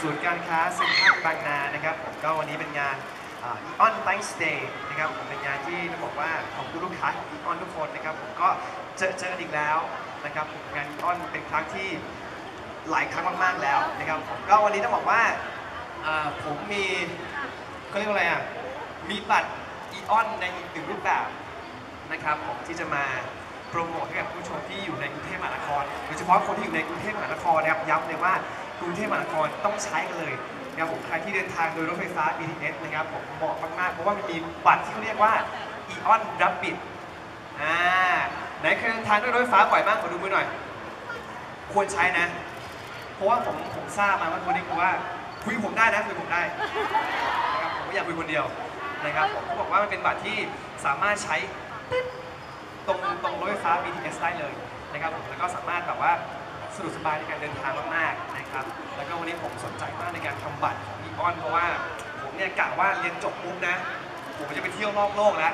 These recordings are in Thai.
ศูนย์การค้าเซ็นทรัลบางนานะครับผมก็วันนี้เป็นงานEon Thanks Day นะครับผมเป็นงานที่ต้องบอกว่าของคุณลูกค้า Eon ทุกคนนะครับผมก็เจอกันอีกแล้วนะครับผมงาน Eon เป็นครั้งที่หลายครั้งมากๆแล้วนะครับผมก็วันนี้ต้องบอกว่าผมมีเขาเรียกว่าอะไรมีบัตร Eon ในอีกหนึ่งรูปแบบนะครับผมที่จะมาโปรโมทให้กับผู้ชมที่อยู่ในกรุงเทพมหานครโดยเฉพาะคนที่อยู่ในกรุงเทพมหานครนะครับย้ำเลยว่ากรุงเทพมหานครต้องใช้กันเลยนะครับผมใครที่เดินทางโดยรถไฟฟ้า BTS นะครับผมเหมาะมากๆเพราะว่ามันมีบัตรที่เขาเรียกว่า Eon Rapid ไหนเคยเดินทางด้วยรถไฟฟ้าบ่อยมากขอดูมือหน่อยควรใช้นะเพราะว่าผมทราบมาว่าคนนี้คือว่าคุยผมได้นะคุยผมได้นะครับผมไม่อยากคุยคนเดียวนะครับผมเขาบอกว่ามันเป็นบัตรที่สามารถใช้ตรงรถไฟฟ้า BTS ได้เลยนะครับผมแล้วก็สามารถแบบว่าสะดวกสบายในการเดินทางมากๆนะครับแล้วก็วันนี้ผมสนใจมากในการทำบัตรของ Eon เพราะว่าผมเนี่ยกะว่าเรียนจบปุ๊บนะผมจะไปเที่ยวนอกโลกแล้ว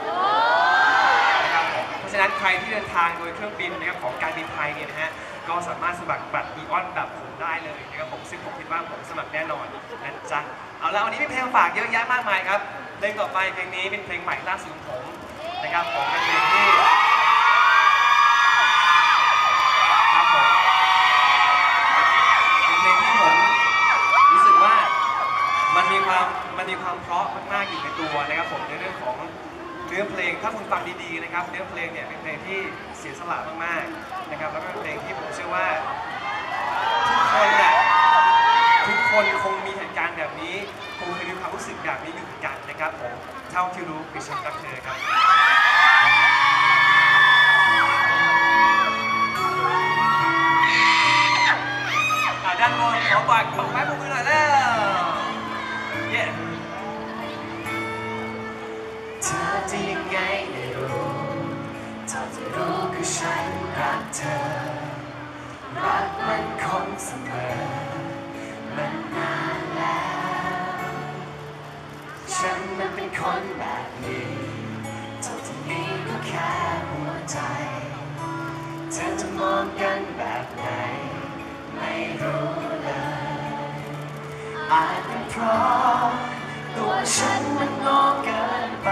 นะครับผมเพราะฉะนั้นใครที่เดินทางโดยเครื่องบินนะครับของการบินไทยเนี่ยนะฮะก็สามารถสมัครบัตร Eon แบบผมได้เลยนะครับผมซึ่งผมคิดว่าผมสมัครแน่นอนนะจ๊ะเอาละวันนี้มีเพลงฝากเยอะแยะมากมายครับเพลงต่อไปเพลงนี้เป็นเพลงใหม่ล่าสุดของผมนะครับผมเป็นเพลงที่ครับผมเป็นเพลงที่ผมรู้สึกว่ามันมีความเพราะมากๆอยู่ในตัวนะครับผมในเรื่องของเนื้อเพลงถ้าคุณฟังดีๆนะครับเนื้อเพลงเนี่ยเป็นเพลงที่เสียสละมากๆนะครับแล้วก็เป็นเพลงที่ผมเชื่อว่าทุกคนคงมีเหตุการณ์แบบนี้คงเคยมีความรู้สึกแบบนี้อยู่เหมือนกันนะครับผมเท่าที่รู้คือฉันรักเธอครับด้านบนขอฝากดอกไม้ปรบมือหน่อยแล้วเย้เธอจะยังไงไม่รู้เท่าที่รู้คือฉันรักเธอรักมันคงเสมอมันนานแล้วฉันมันเป็นคนแบบนี้เท่าที่มีก็แค่หัวใจเธอจะมองกันแบบไหนไม่รู้เลยอาจเป็นเพราะตัวฉันมันงอเกินไป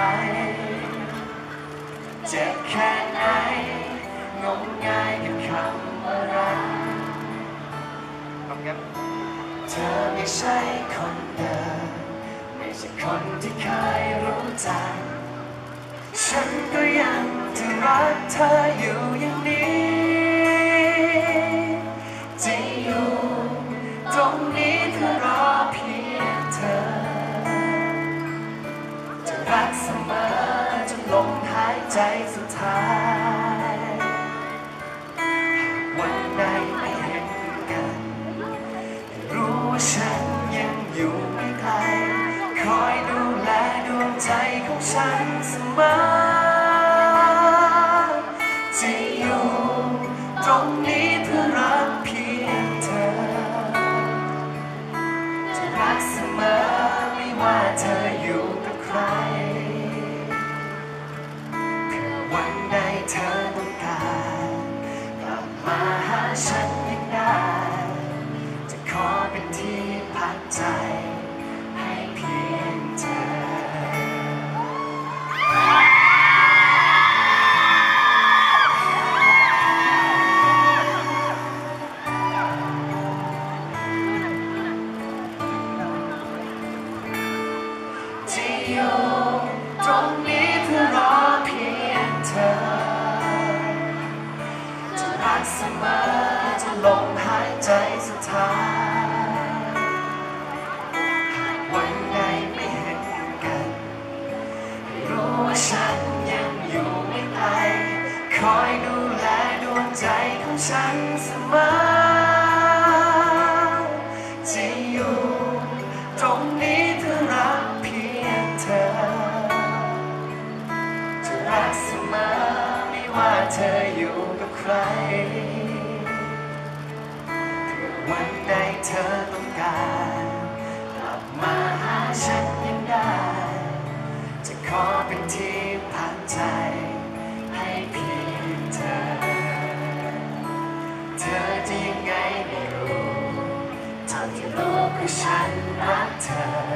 เจ็บแค่ไหนงมงายกับคำว่ารักเธอไม่ใช่คนเดิมไม่ใช่คนที่เคยรู้จักฉันก็ยังจะรักเธออยู่อย่างนี้จะอยู่ตรงนี้เพื่อรอเพียงเธอจะรักเสมอจนลมหายใจสุดท้ายวันใดไม่เห็นกันรู้ว่าฉันยังอยู่ไม่ไกลคอยดูแลดวงใจของฉันเสมอจะอยู่ตรงนี้เพื่อรักเพียงเธอจะรักเสมอไม่ว่าเธออยู่กับใครเพื่อวันใดเธอต้องการกลับมาหาฉันยังได้จะขอเป็นที่พักใจให้เพียงเธออยู่ตรงนี้เพื่อรอเพียงเธอจะรักเสมอจนลมหายใจสุดท้ายวันใดไม่เห็นกันรู้ว่าฉันยังอยู่ไม่ไกลคอยดูแลดวงใจของฉันเสมอจะอยู่ตรงนี้เพื่อรักเพียงเธอจะรักเสมอไม่ว่าเธออยู่กับใครเพื่อวันใดเธอต้องการกลับมาหาฉันยังได้จะขอเป็นที่พักใจให้เพียงเธอเธอจะยังไงไม่รู้เท่าที่รู้ว่าฉันรักเธอ